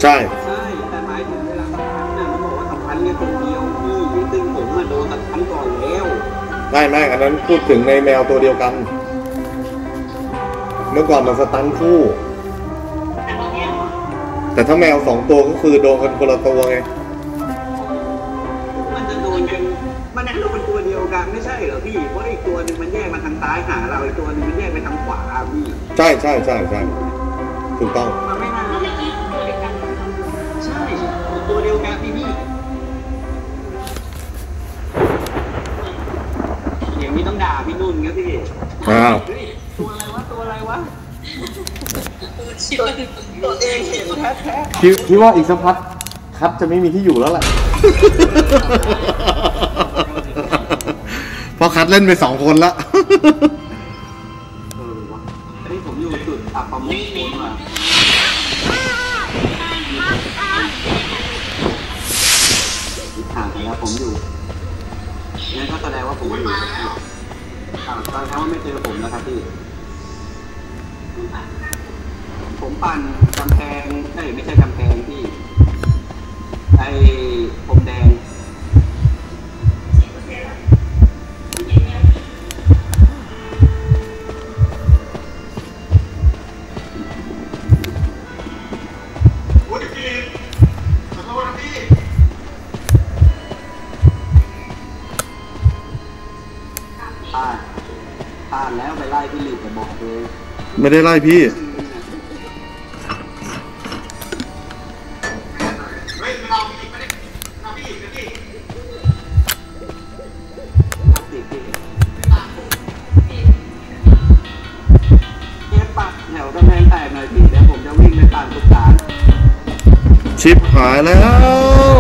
ใช่แต่หมายถึงเวลาสตันน่ะมันบอกว่าสตันเนี่ยคนเดียวพี่ซึ่งผมมาโดนสตันก่อนแล้วไม่อันนั้นพูดถึงในแมวตัวเดียวกันเมื่อก่อนมันสตันคู่แต่ถ้าแมว2ตัวก็คือโดนกันคนละตัวไงมันจะโดนกันมันโดนตัวเดียวกันไม่ใช่เหรอพี่เพราะอีกตัวหนึ่งมันแยกมาทางซ้ายหาเราอีกตัวหนึ่งมันแยกไปทางขวาพี่ใช่ถูกต้องมันไม่น่าใช่ตัวเดียวกันพี่อย่างนี้ต้องด่าพี่นุ่นครับพี่ตัวอะไรวะตัวเองเห็นแท้พี่ว่าอีกสักพักคัดจะไม่มีที่อยู่แล้วแหละเพราะคัดเล่นไป2 คนละวะอันนี้ผมอยู่จุดอับประมุขมาห่างแล้วผมอยู่งั้นก็แสดงว่าผมอยู่แสดงว่าไม่เจอผมนะครับพี่ผมปั่นกำแพงไม่ใช่กำแพงพี่ไอ้ผมแดงผ่านแล้วไปไล่พี่ลิบไปบอกเลยไม่ได้ไล่พี่ชิบหายแล้ว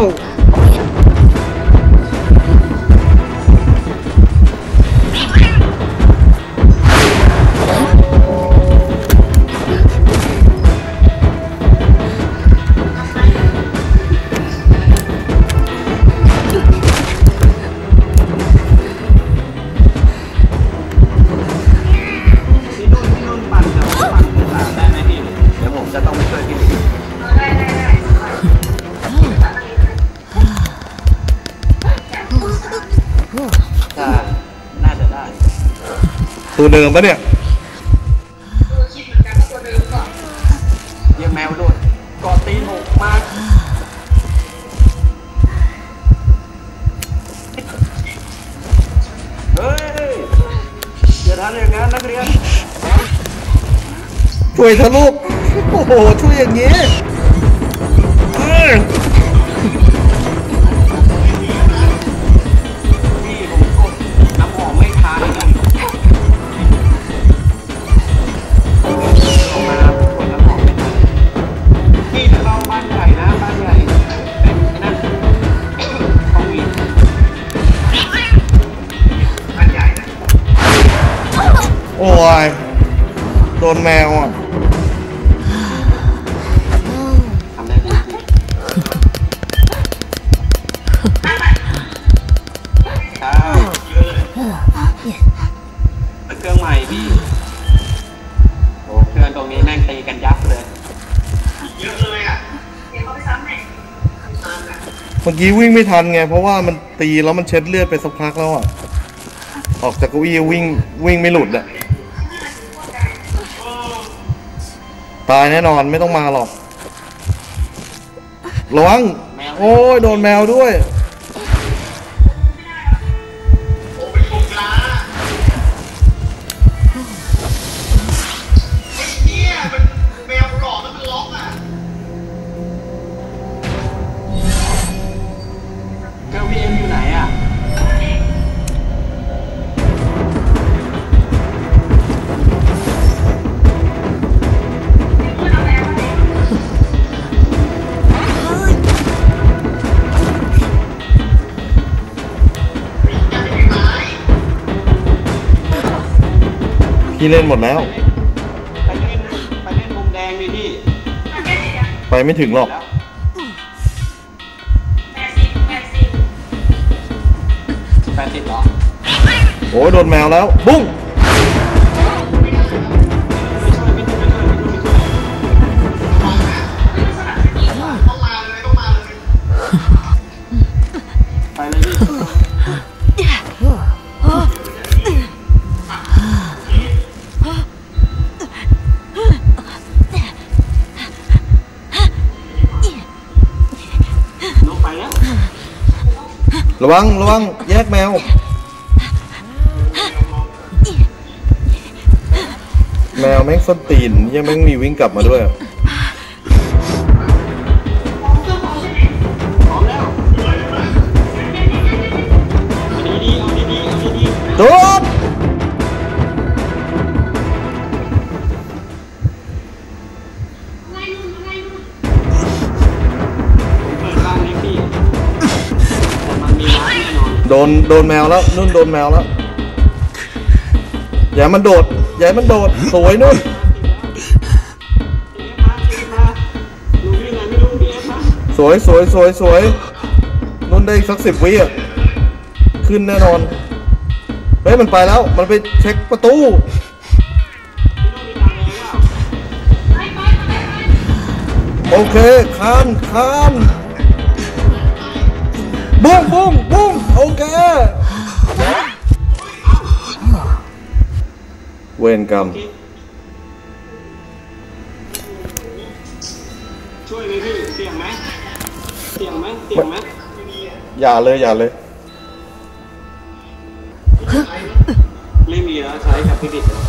ตัวเดิมปะเนี่ยคิดเหมือนกันว่าตัวเดิมก่อนเยี่ยมแมวโดดกอดตีนหกมาเฮ้ยอย่าทำอย่างนั้นนักเรียนช่วยเธอลูกโอ้โหช่วยอย่างนี้โอ้ยโดนแมวอ่ะทำได้ดีใช่เครื่องใหม่พี่โอ้เครื่องตรงนี้แม่งตีกันยับเลยเยอะเลยอ่ะเดี๋ยวเขาไปซ้ำไหนเมื่อกี้วิ่งไม่ทันไงเพราะว่ามันตีแล้วมันเช็ดเลือดไปสักพักแล้วอ่ะออกจากเก้าอี้วิ่งไม่หลุดอ่ะตายแน่นอนไม่ต้องมาหรอกระวังโอ้ยโดนแมวด้วยแมวหลอกแล้วมันล็อกอ่ะเกลวีเอ็มอยู่ไหนอ่ะพี่เล่นหมดแล้วไปเล่นมุมแดงดิพี่ไปไม่ถึงหรอก 80 หรอโอ้ยโดนแมวแล้วบุ้งระวังระวังแยกแมวแมวแม่งส้นตีนยังแม่งมีวิ่งกลับมาด้วยโดดโดนแมวแล้วนุ่นโดนแมวแล้วอย่ามันโดดอย่ามันโดดสวยนุ่นสวยนุ่นได้สัก10 วิอ่ะขึ้นแน่นอนเฮ้ยมันไปแล้วมันไปเช็คประตูโอเคคานบุ้งโอเคเวรกรรมช่วยเลยพี่เสี่ยงไหมอย่าเลยไม่มีแล้วใช้กับพี่ดิ